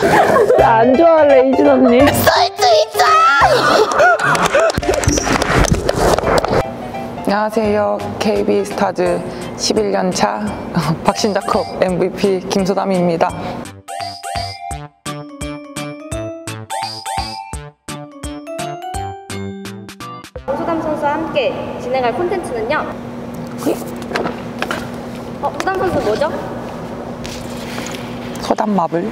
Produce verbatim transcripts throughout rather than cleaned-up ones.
안 좋아할래, 이진 언니. 쏠수 있어! 안녕하세요. 케이비스타즈 십일 년 차 박신자컵 엠브이피 김소담입니다. 소담 선수와 함께 진행할 콘텐츠는요. 어, 소담 선수 뭐죠? 소담마블.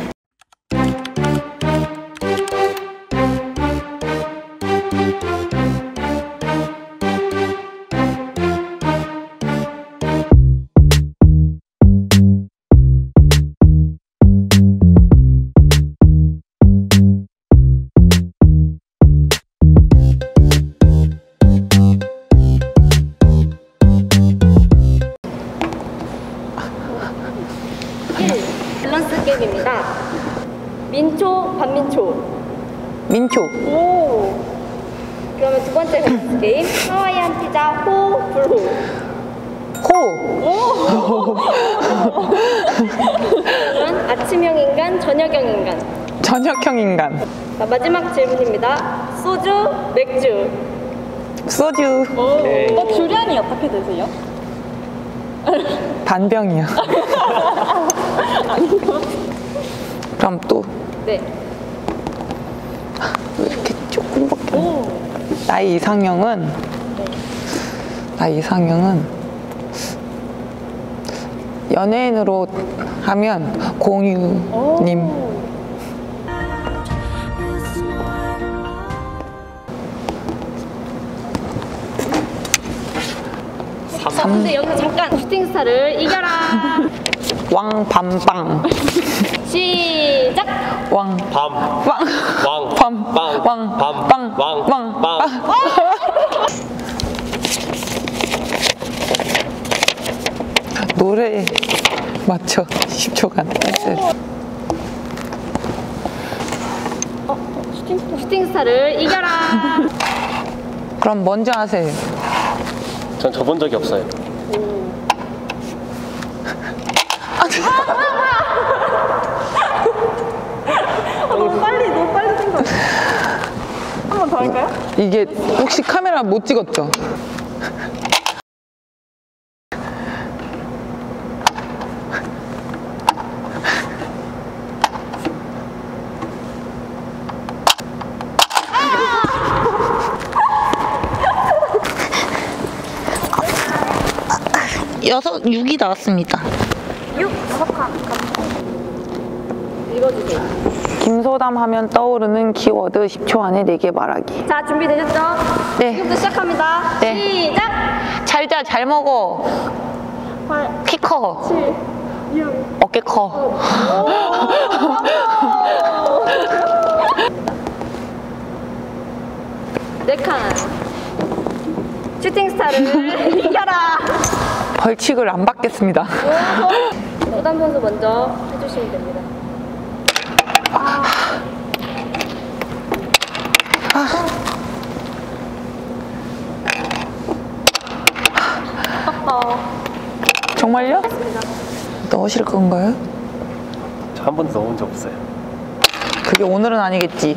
밸런스 게임입니다. 민초, 반민초. 민초. 오. 그러면 두 번째 밸런스 게임. 하와이안 피자 호, 불호. 호. 오. 그러면 아침형 인간, 저녁형 인간. 저녁형 인간. 자, 마지막 질문입니다. 소주, 맥주. 소주. 오. 어, 주량이 어떻게 되세요? 반병이요. 아닌가? 그럼 또 네. 왜 이렇게 조금밖에. 오. 나의 이상형은 네. 나의 이상형은 연예인으로 하면 공유님. 오. 자, 근데 여기서 잠깐 슈팅스타를 이겨라. 왕밤빵. 시작. 왕. 밤. 왕. 왕. 밤. 빵. 왕. 밤. 빵. 왕. 왕. 빵. 노래 맞춰. 십 초간. 어, 슈팅스타. 슈팅스타를 이겨라. 그럼 먼저 하세요. 전 접은 적이 없어요. 너무 빨리, 너무 빨리 생각. 한 번 더 할까요? 이게 혹시 카메라 못 찍었죠? 여섯, 육이 나왔습니다. 육, 다섯 칸. 읽어주세요. 김소담 하면 떠오르는 키워드 십 초 안에 네 개 말하기. 자, 준비되셨죠? 네. 지금부터 시작합니다. 네. 시작. 잘 자, 잘 먹어. 팔, 키 커. 칠, 육. 어깨 커. 네 칸. 슈팅스타를 이겨라. 벌칙을 안 받겠습니다. 소담 선수 먼저 해주시면 됩니다. 정말요? 넣으실 건가요? 저 한 번도 넣은 적 없어요. 그게 오늘은 아니겠지.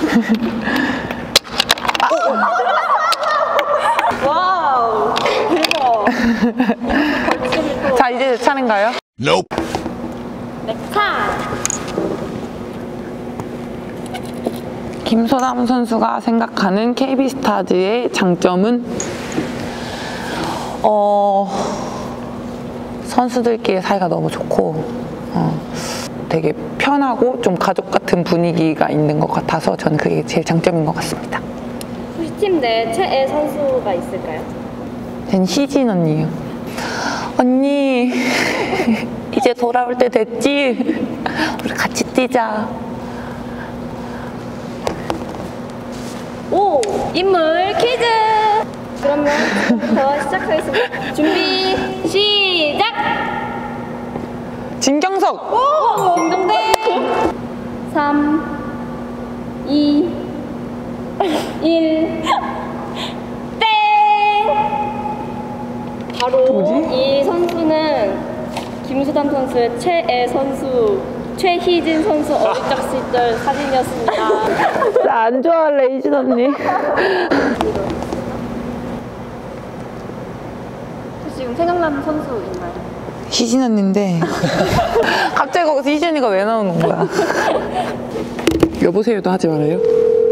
와우. 대박. 벌칙을 또. 자, 이제 제 차례인가요? Nope. 네 칸. 김소담 선수가 생각하는 케이비스타즈의 장점은 어 선수들끼리 사이가 너무 좋고 어, 되게 편하고 좀 가족 같은 분위기가 있는 것 같아서 저는 그게 제일 장점인 것 같습니다. 혹시 팀 내 최애 선수가 있을까요? 전 희진 언니요. 언니 이제 돌아올 때 됐지? 우리 같이 뛰자. 오! 인물 퀴즈! 그러면 지금부터 시작하겠습니다. 준비, 시작! 진경석! 오! 딩동댕! 삼, 이, 일, 땡! 바로 뭐지? 이 선수는 김소담 선수의 최애 선수 최희진 선수 어릴 적 시절 사진이었습니다. 나 안 좋아할래, 이진 언니. 지금 생각나는 선수 있나요? 희진 언니인데 갑자기 거기서 희진 언니가 왜 나오는 거야? 여보세요도 하지 말아요.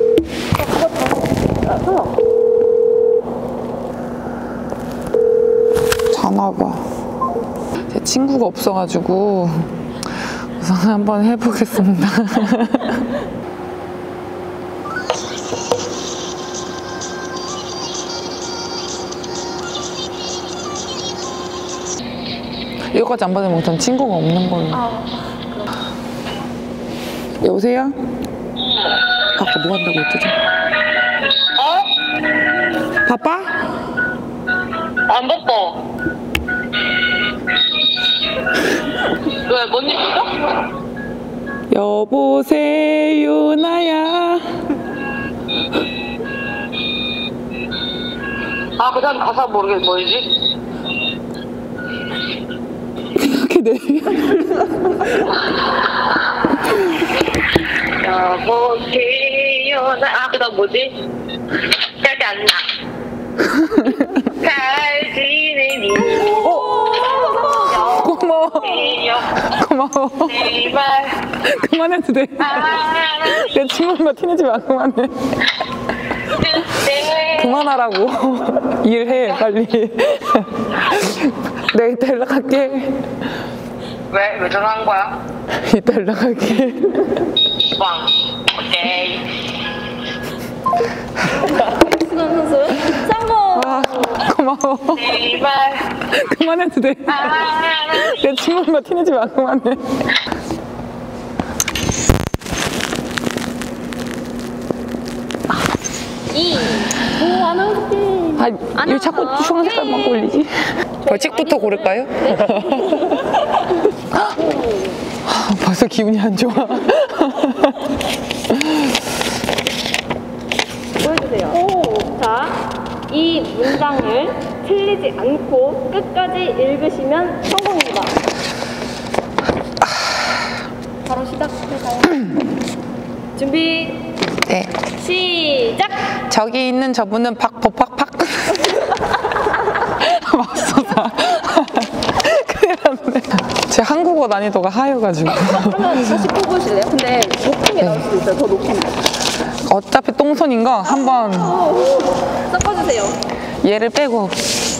자나 봐. 제 친구가 없어가지고 우선 한번 해보겠습니다. 이거까지 안 받으면 전 친구가 없는 걸로. 아, 여보세요? 아까 뭐 한다고 했지? 어? 바빠? 안 바빠. 왜, 뭔 일 있어? 여보세요 나야. 아, 그 다음 가사 모르겠, 뭐지? 생각해 여보세요, 나, 아, 그 다음 뭐지? 생각이 안 나. 잘 지내니? 어? 고마워. 고마워. 제발. 그만해도 돼. 내 친구가 티내지 마. 그만해. 그만하라고. 일해 빨리. 내가 이따 연락할게. 왜? 왜 전화한 거야? 이따 연락할게. 빵. 오케이. 수남 선수 성공! 와, 고마워. 제발. 그만해도 돼. 내 친구가 티내지 마. 그만해. 이. 오, 아나운서팀. 아, 왜 자꾸 주황 색깔만 골리지? 벌칙부터 고를까요? 아, 벌써 기분이 안 좋아. 보여주세요. 오. 자, 이 문장을 틀리지 않고 끝까지 읽으시면 성공입니다. 바로 시작할까요? 준비, 네. 시작! 저기 있는 저분은 팍팍팍팍. 맞소사. 큰일 났네. 제 한국어 난이도가 하여가지고. 그러면 다시 뽑으실래요? 근데 높은 게 나올 수도 있어요. 더 높은 거. 어차피 똥손인 거 한번 섞어주세요. 얘를 빼고.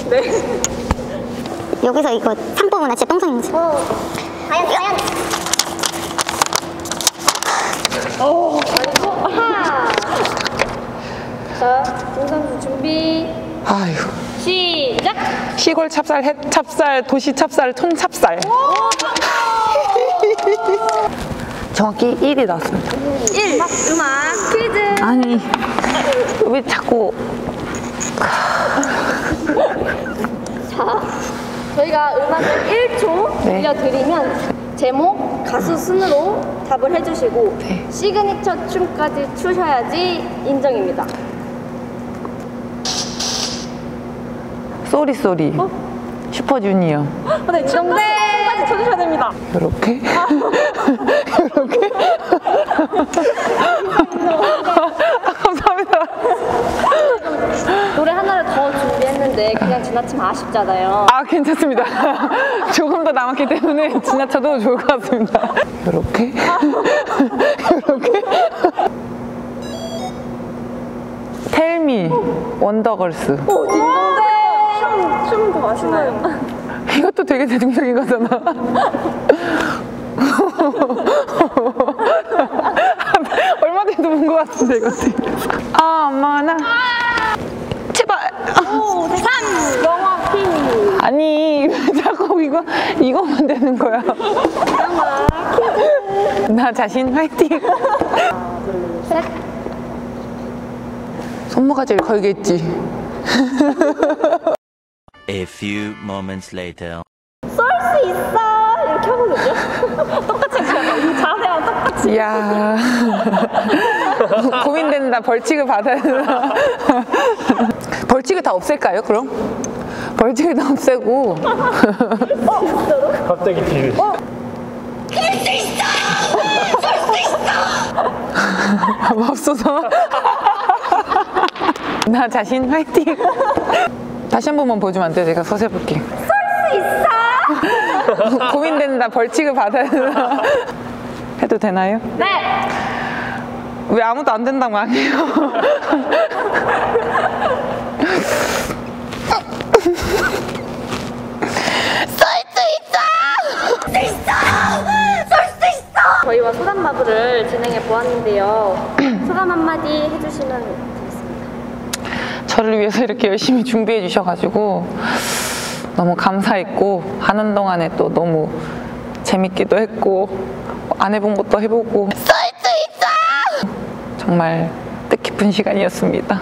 여기서 이거 삼 뽑으나 진짜 똥손인지. 어. 과연, 과연. 오, 그리고 하나. 자, 동선수 준비, 아유. 시작! 시골 찹쌀, 해 찹쌀, 도시 찹쌀, 촌 찹쌀. 정확히 일이 나왔습니다. 일. 음악, 음악 퀴즈. 아니, 왜 자꾸. 자, 저희가 음악을 일 초 네. 들려드리면 제목, 가수 순으로 답을 해주시고 네. 시그니처 춤까지 추셔야지 인정입니다. 쏘리 쏘리. 슈퍼주니어. 네, 정답까지 쳐주셔야 됩니다. 이렇게? 이렇게? 감사합니다. 노래 하나를 더 준비했는데 그냥 지나치면 아쉽잖아요. 아, 괜찮습니다. 조금 더 남았기 때문에 지나쳐도 좋을 것 같습니다. 이렇게? 이렇게? 텔미 원더걸스. 오, 딩동댕! 춤, 춤도 아시나요? 이것도 되게 대중적인 거잖아. 얼마 전에도 본 것 같은데 이거. 아, 엄마 나 제발. 오, 삼! 영화 퀴즈. 아니 왜 자꾸 이거 이거만 되는 거야. 영화 퀴즈. 나 자신 화이팅. 하나, 둘, 셋. 손모가지를 걸겠지. A few moments later. 쏠 수 있어! 이렇게 하거든요? 똑같이 그냥 이 자세랑 똑같이. 이야. 고민된다. 벌칙을 받아야 되나. 벌칙을 다 없앨까요 그럼? 벌칙을 다 없애고. 갑자기 뒤를. 맙소사. 나 자신 화이팅. 다시 한 번만 보여주면 안 돼? 내가 서세 볼게. 쏠 수 있어. 고민된다. 벌칙을 받아야 되나? 해도 되나요? 네. 왜 아무도 안 된다고 안 해요? 저희와 소담 마블을 진행해 보았는데요. 소감 한마디 해주시면 되겠습니다. 저를 위해서 이렇게 열심히 준비해 주셔가지고 너무 감사했고, 하는 동안에 또 너무 재밌기도 했고, 안 해본 것도 해보고 쏠 수 있어! 정말 뜻깊은 시간이었습니다.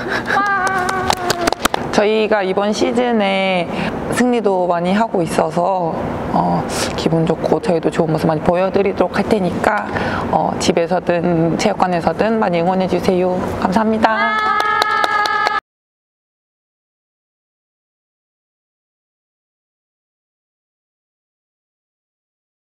저희가 이번 시즌에 승리도 많이 하고 있어서 어, 기분 좋고 저희도 좋은 모습 많이 보여드리도록 할 테니까 어, 집에서든 체육관에서든 많이 응원해 주세요. 감사합니다.